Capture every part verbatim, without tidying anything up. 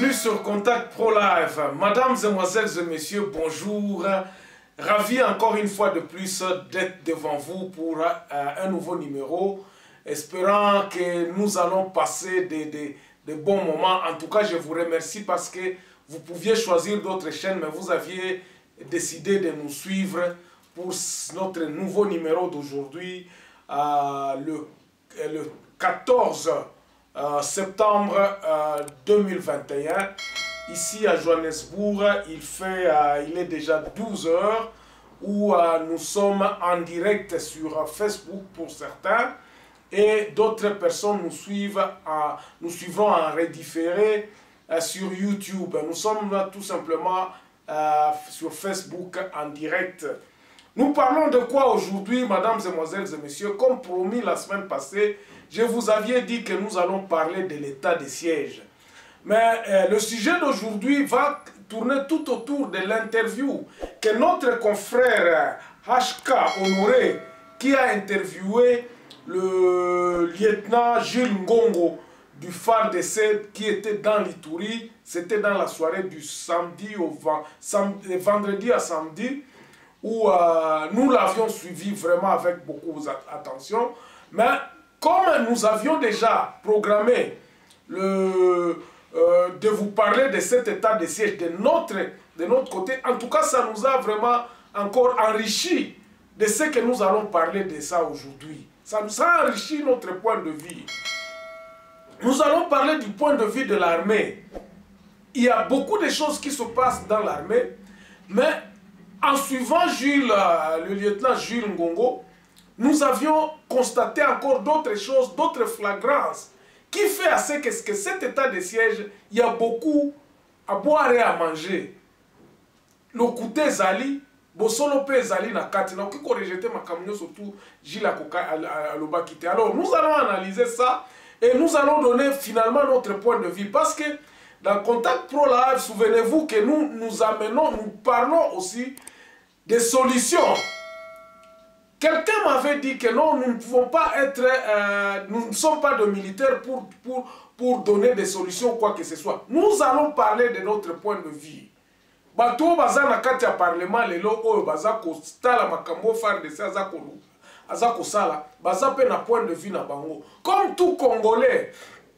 Bienvenue sur Contact Pro Live. Mesdames, Mesdemoiselles et Messieurs, bonjour. Ravi encore une fois de plus d'être devant vous pour euh, un nouveau numéro. Espérant que nous allons passer des, des, des bons moments. En tout cas, je vous remercie parce que vous pouviez choisir d'autres chaînes, mais vous aviez décidé de nous suivre pour notre nouveau numéro d'aujourd'hui, euh, le, le quatorze septembre deux mille vingt et un. Ici à Johannesburg, il, fait, euh, il est déjà douze heures où euh, nous sommes en direct sur Facebook pour certains et d'autres personnes nous suivent, à, nous suivront en redifféré euh, sur YouTube. Nous sommes là tout simplement euh, sur Facebook en direct. Nous parlons de quoi aujourd'hui, mesdames, mesdemoiselles et messieurs? Comme promis la semaine passée, je vous avais dit que nous allons parler de l'état de siège. Mais euh, le sujet d'aujourd'hui va tourner tout autour de l'interview que notre confrère H K Honoré, qui a interviewé le lieutenant Jules Ngongo du F A R D C qui était dans l'Ituri. C'était dans la soirée du samedi au samedi, vendredi à samedi, où euh, nous l'avions suivi vraiment avec beaucoup d'attention. Mais comme nous avions déjà programmé le, euh, de vous parler de cet état de siège de notre, de notre côté, en tout cas, ça nous a vraiment encore enrichi de ce que nous allons parler de ça aujourd'hui. Ça nous a enrichi notre point de vue. Nous allons parler du point de vue de l'armée. Il y a beaucoup de choses qui se passent dans l'armée, mais en suivant Jules, euh, le lieutenant Jules Ngongo, nous avions constaté encore d'autres choses, d'autres flagrances, qui fait à ce que, que cet état de siège, il y a beaucoup à boire et à manger. Le côté Zali, Bosolo pe Zali na kati, na okiko rejeter ma camion surtout Gilles Akoka à l'Obakité. Alors nous allons analyser ça et nous allons donner finalement notre point de vue parce que dans Contact Pro Live, souvenez-vous que nous nous amenons, nous parlons aussi des solutions. Quelqu'un m'avait dit que non, nous ne pouvons pas être, euh, nous ne sommes pas de militaires pour, pour, pour donner des solutions, quoi que ce soit. Nous allons parler de notre point de vue. Bato baza na kati ya parlement lelo oyo baza ko stala makambo F A R D C aza ko aza ko sala baza pe na point de vue na bango. Comme tout Congolais,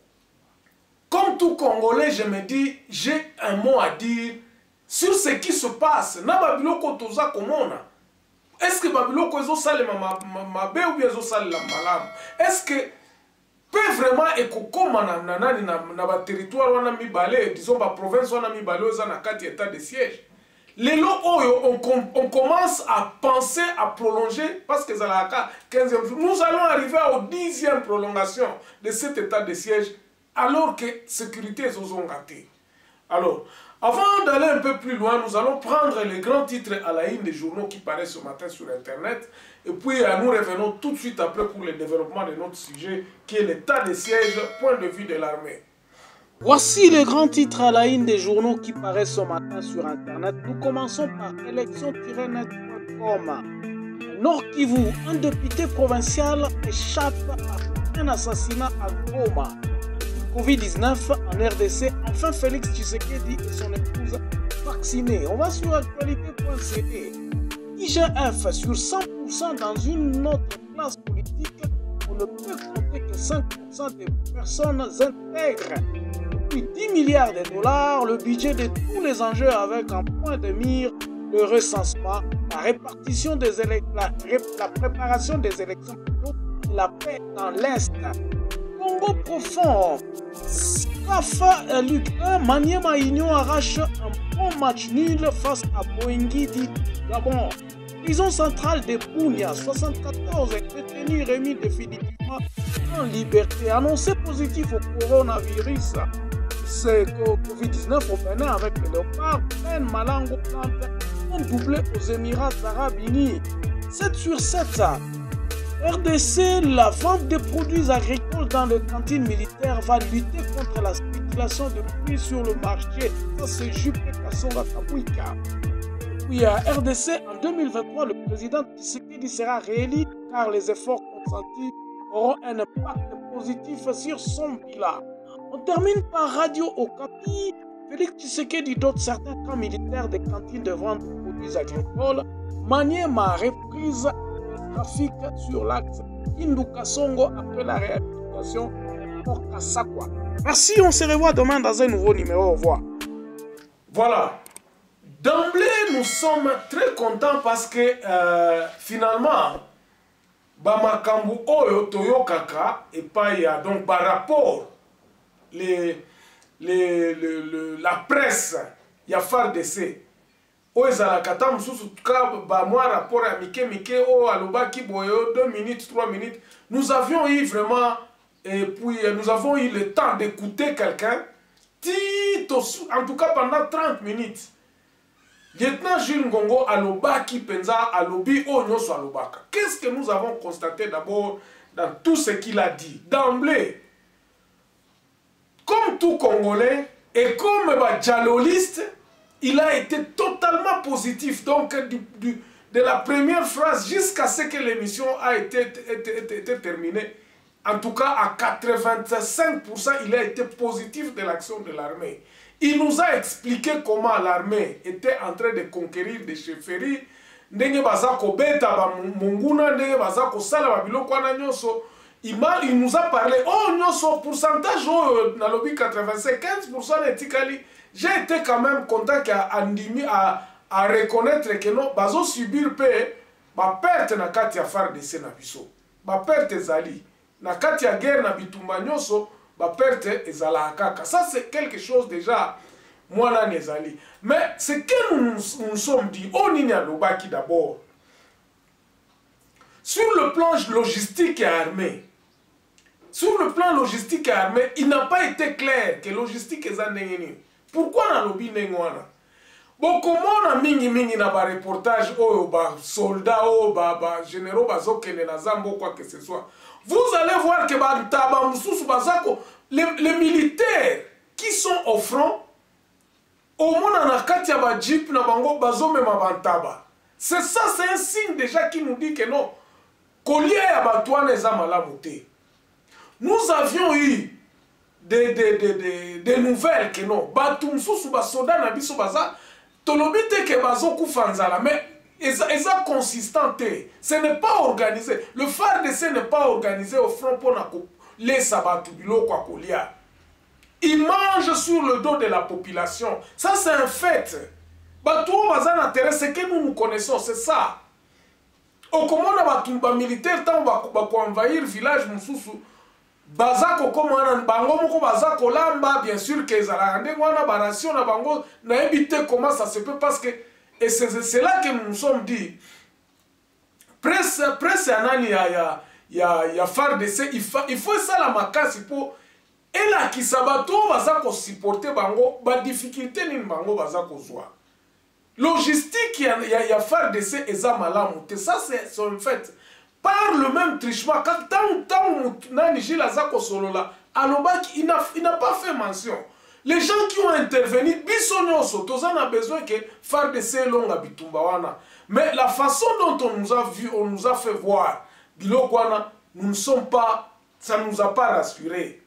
comme tout Congolais, je me dis, j'ai un mot à dire sur ce qui se passe. Na babiloko toza komona. Est-ce que babiloko ezo salema mabe ou bien ezo salela malamu? Est-ce que peut vraiment ekokoma na nani na na ba territoire wana mibale, disons ba province wana mibale oza na kati état de siège? Lelo oyo on, on commence à penser à prolonger parce que zalaka quinzième jour. Nous allons arriver au dixième prolongation de cet état de siège alors que sécurité est aux gâté. Alors, avant d'aller un peu plus loin, nous allons prendre les grands titres à la une des journaux qui paraissent ce matin sur Internet. Et puis, nous revenons tout de suite après pour le développement de notre sujet, qui est l'état de siège, point de vue de l'armée. Voici les grands titres à la une des journaux qui paraissent ce matin sur Internet. Nous commençons par élection tiret net point com. Nord Kivu, un député provincial échappe à un assassinat à Goma. Covid dix-neuf en R D C, enfin Félix Tshisekedi et son épouse vaccinés. On va sur actualité point c d. I G F sur cent pour cent dans une autre classe politique, on ne peut compter que cinq pour cent des personnes intègres. Puis dix milliards de dollars, le budget de tous les enjeux avec en point de mire le recensement, la répartition des élections, la, la préparation des élections plutôt, et la paix dans l'Est. Congo profond. Skafa Luc un, Maniema Union arrache un bon match nul face à Boingui dit Gabon. Prison centrale de Bunia, soixante-quatorze détenus remis définitivement en liberté. Annoncé positif au coronavirus. C'est Covid dix-neuf au Bénin avec le léopard. Ben Malango plante un doublé aux Émirats Arabes Unis. sept sur sept. R D C, la vente des produits agricoles dans les cantines militaires va lutter contre la spéculation de prix sur le marché. Ça, c'est Juppé Kassonga Kabouika. Puis à R D C, en deux mille vingt-trois, le président Tshisekedi sera réélu car les efforts consentis auront un impact positif sur son bilan. On termine par Radio Okapi. Félix Tshisekedi dote certains camps militaires des cantines de vente de produits agricoles. Maniema a reprise le trafic sur l'axe Kindu-Kasongo après la réhabilitation de Port Kassakwa. Merci, on se revoit demain dans un nouveau numéro. Au revoir. Voilà. D'emblée, nous sommes très contents parce que euh, finalement, Bamakambu Oyo Toyokaka et pas il y a donc par rapport les, les, les, les, la presse, il y a F A R D C. Oezalakata Moussou ba moi rapport à Mike Mike O Alobaki Boyo deux minutes, trois minutes. Nous avions eu vraiment et puis nous avons eu le temps d'écouter quelqu'un. En tout cas pendant trente minutes. Lieutenant Jules Ngongo Alobaki Penza Alobi Onyoso Alobaka. Qu'est-ce que nous avons constaté d'abord dans tout ce qu'il a dit d'emblée? Comme tout Congolais et comme bah, dialoliste, il a été totalement positif. Donc du, du, de la première phrase jusqu'à ce que l'émission a été, été, été, été terminée, en tout cas à quatre-vingt-cinq pour cent, il a été positif de l'action de l'armée. Il nous a expliqué comment l'armée était en train de conquérir des chefferies. Il nous a parlé, oh, nyoso, pourcentage, oh, nalobi quatre-vingt-cinq, quinze pour cent etikali. J'ai été quand même content qu'à Andimi à, à reconnaître que non, bazo subir paix, ma perte na kati ya F A R D C na biso. Ma perte zali. Na kati ya guerre na bitumba nyoso, ba perte ezala kaka. Ça c'est quelque chose déjà moi na nezali. Mais ce que nous nous sommes dit, on y a lobaki d'abord. Sur le plan logistique et armé, sur le plan logistique et armé, il n'a pas été clair que logistique est en néni. Pourquoi na lobi nengwana? Bon, comment on a mingi mingi na ba reportage oh ba soldats oh ba ba généraux bazokene na zambo quoi que ce soit. Vous allez voir que ba taba mususu bazako les, les militaires qui sont au front au moins na kati ya ba jeep na bango bazome mabantaba. C'est ça, c'est un signe déjà qui nous dit que non. Collier ya batouane za malamuté. Nous avions eu des, des, des, des, des nouvelles que non. Batum sous bas soda na biso baza tolobite ke bazo kufanzala mais eza consistanté. Ce n'est pas organisé. Le F A R D C n'est pas organisé au front pour na les sabatu bilo kwa kolia. Il mange sur le dos de la population. Ça c'est un fait. Batou baza na terrain, c'est que nous nous connaissons, c'est ça. Au comment na batumba militaire tant ba ko envahir village mususu bazako komana bango moko bazako lamba bien sûr que ezala ndenge wana baration na bango na éviter comment ça se peut parce que et c'est là que nous nous sommes dit presse presse anani ya ya ya ya F A R D C il faut il faut ça la makasi pour et là qui sabato bazako supporter bango ba difficulté ni bango bazako zwa logistique ya ya F A R D C eza malamu te ça c'est en fait par le même trichement quand tant tant nani Gilles Azako Solola alobaki il n'a il n'a pas fait mention les gens qui ont intervenu bisonyo sotoza na besoin que F A R D C longa bitumba wana mais la façon dont on nous a vu on nous a fait voir biloko wana nous ne sommes pas ça nous a pas rassuré.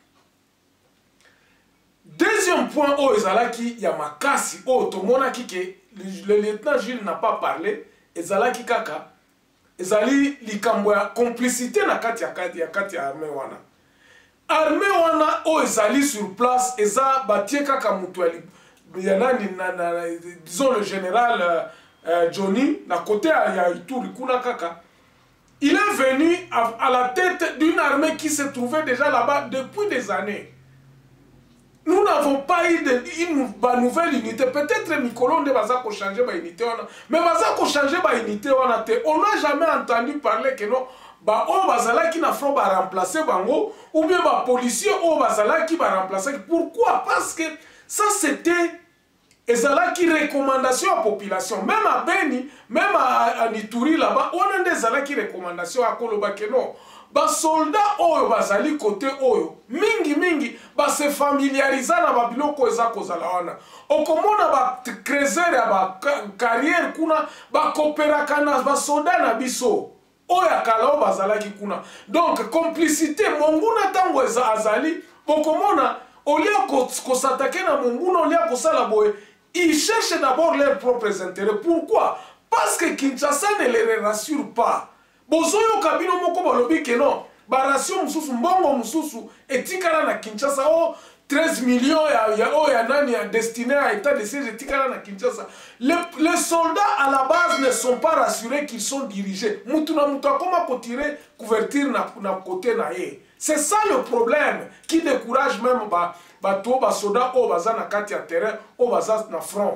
Deuxième point oh ezalaki ya makasi oh tomonaki que le lieutenant Gilles n'a pas parlé ezalaki kaka ezali likambo ya complicité na kati ya kati ya kati ya armée wana armée wana o ezali sur place eza batie kaka mutu ya nani na, na disons le général euh, euh, Johnny na côté ya Ituri kuna kaka il est venu à, à la tête d'une armée qui se trouvait déjà là-bas depuis des années. Nous n'avons pas eu de, une bah, nouvelle unité. Peut-être Mikolo ne va pas changer ma unité. Mais va pas changer ma unité. On n'a jamais entendu parler que non. Bah, oh, bazala qui n'a pas remplacer Bango. Ou bien, bah, policier, oh, bazala qui va remplacer. Pourquoi? Parce que ça, c'était. Et ça là qui recommandation à la population. Même à Beni, même à, à Nituri là-bas, on a des ala qui recommandation à Koloba que non. Ba soldat oyo bazali côté oyo mingi mingi ba se familiariser na ba biloko eza kozala wana okomona ba creuser ya ba carrière kuna ba coopérer na ba soldat na biso oyo akala bazala ki kuna donc complicité monguna tango eza azali okomona au lieu de s'attaquer à Monguna, au lieu de s'attaquer, ils cherchent d'abord leurs propres intérêts. Pourquoi? Parce que Kinshasa ne les rassure pas. Bozoyo kabino moko balobi que non. Barration mususu mbongo mususu etikala na Kinshasa oh treize millions ya ya oh ya nani ya destiné à état de siège etikala na Kinshasa. Les, les soldats à la base ne sont pas rassurés qu'ils sont dirigés. Mutu na mutu akoma ko tirer couverture na na côté na ye. C'est ça le problème qui décourage même ba ba to ba soda o baza na kati ya terrain o baza na front.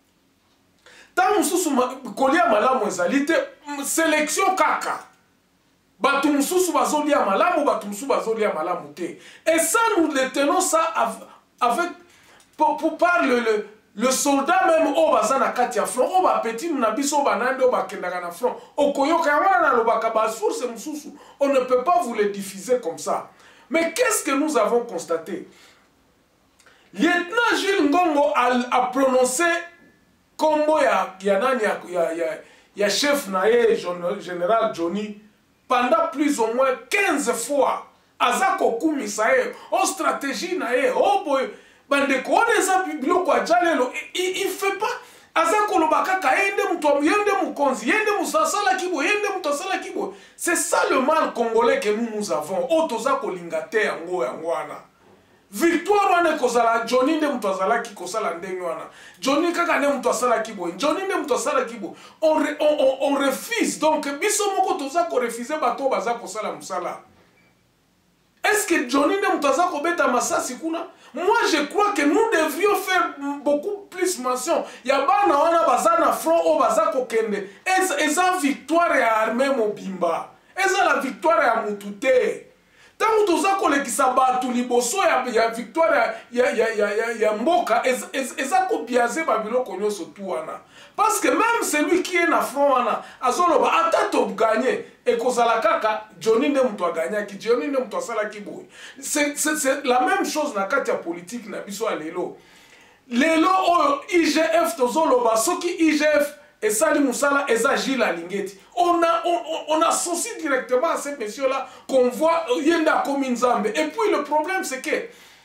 Tant mususu kolia malamu ezalite sélection kaka. Batu mususu bazolia malamu, batu mususu bazolia malamu te. Et ça, nous le tenons ça avec, pour, pour par le, le, le soldat même, au bazana katia front, au ba petit munabiso, au banande, au ba kendagana front, au koyoka wana lo bakaba source mususu. On ne peut pas vous le diffuser comme ça. Mais qu'est-ce que nous avons constaté? Lieutenant Jules Ngongo a, a prononcé combo ya ya nani ya ya ya, ya chef nae général Johnny pendant plus ou moins quinze fois. Azako kumisae, o stratégie nae, o boy, bandeko oneza biloko ajalelo, il fait pas. Azako lobakaka yende muto yende mukonzi, yende musasala kibo, yende mutosala kibo. C'est ça le mal congolais que nous nous avons. O tozako lingate yango yangwana. Victoire wane kozala Johnny nde mtu azala ki kosala ndenge wana. Johnny kaka nde mtu asala kibo. Johnny nde mtu asala kibo. On, re, on, on, on refuse. Donc biso moko toza ko refuser bato baza kosala musala. Est-ce que Johnny nde mtu azala ko beta masasi kuna? Moi je crois que nous devrions faire beaucoup plus mention. Ya bana wana baza na front o baza ko kende. Eza victoire ya armée mobimba. Eza la victoire ya mutute. Tant que ça qu'on qui s'abattu liboso ya ya victoire ya ya ya ya ya mboka eza ko biaser babilo konyo surtout wana parce que même celui qui est na front wana azoloba atato gagner et kozala kaka Johnny nde mtu aganya ki Johnny nde mtu asala kiboy c'est c'est la même chose na kati ya politique na biso lelo lelo o I G F tozoloba soki I G F et Sali Moussala et Gilles Alingeti. On, a, on, on associe directement à ces messieurs-là qu'on voit Yenda comme une zambe. Et puis le problème c'est que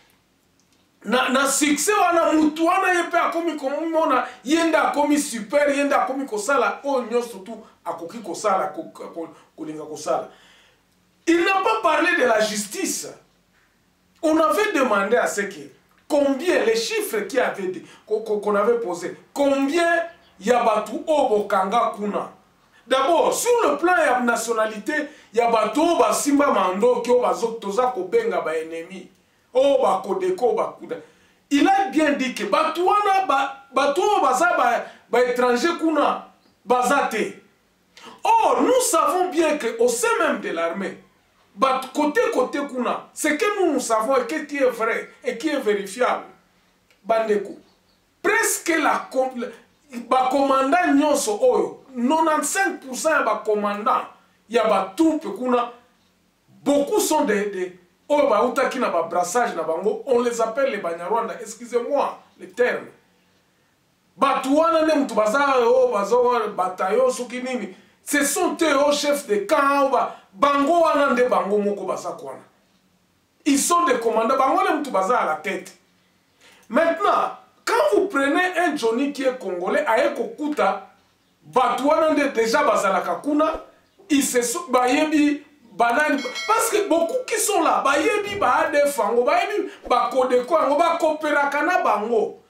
na, na succès wana mutu wana yepe akomi komona Yenda akomi super Yenda akomi kosala o nyo surtout akoki kosala kolinga kosala. Il n'a pas parlé de la justice. On avait demandé à ce que combien les chiffres qui avaient qu'on avait posé combien Yabatu Obo Kanga Kuna. D'abord, sur le plan de la nationalité, Yabatu Oba Simba Mando Kyo Bazok Toza Kobenga ba ennemi. Oba Kodeko Ba Kuda. Il a bien dit que Batouana Batu Baza ba, ba étranger Kuna Bazate. Or, nous savons bien qu'au sein même de l'armée, côté côté Kuna, ce que nous, nous savons et qui est vrai et qui est vérifiable. Bandeko. Presque la ba commandant nyonso oyo quatre-vingt-quinze pour cent ba commandant ya ba troupe kuna beaucoup sont des des oyo ba utaki na ba brassage na bango on les appelle les Banyarwanda excusez-moi le terme batuana ne mtu baza o bazo bataillon soki nini ce sont eux au chef de camp ba bango wana nde bango moko baza kwana ils sont des commandants bango ne mtu baza à la tête maintenant. Quand vous prenez un Johnny qui est congolais, aye kokuta, batouana déjà bazalaka kuna, ils se sont bayebi banani parce que beaucoup qui sont là, bayebi ba adefango, bayebi ba kodeko, ba koperakana bango.